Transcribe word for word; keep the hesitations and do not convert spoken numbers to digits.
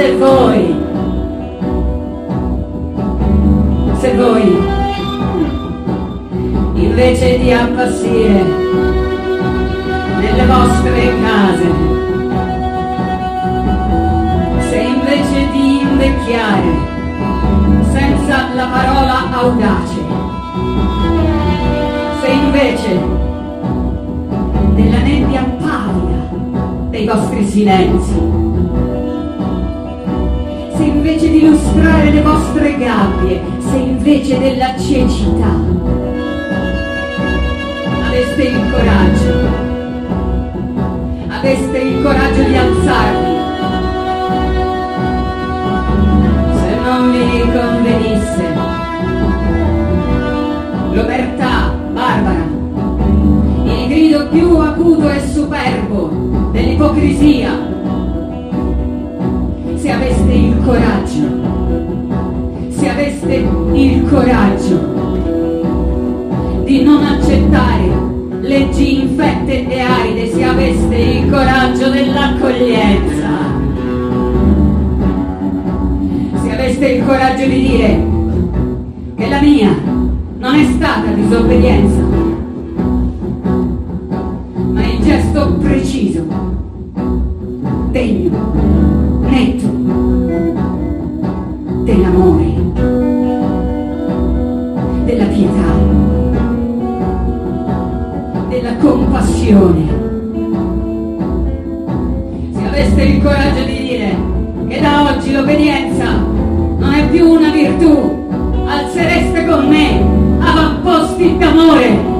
se voi, se voi, invece di appassire nelle vostre case, se invece di invecchiare senza la parola audace, se invece della nebbia pavida dei vostri silenzi, se invece di lustrare le vostre gabbie, se invece della cecità aveste il coraggio, aveste il coraggio di alzarvi, se non vi convenisse l'omertà barbara, il grido più acuto e superbo dell'ipocrisia, se aveste il coraggio, se aveste il coraggio di non accettare leggi infette e aride, se aveste il coraggio dell'accoglienza, se aveste il coraggio di dire che la mia non è stata disobbedienza, ma il gesto preciso, degno, netto dell'amore, della pietà, della compassione, se aveste il coraggio di dire che da oggi l'obbedienza non è più una virtù, alzereste con me avamposti d'amore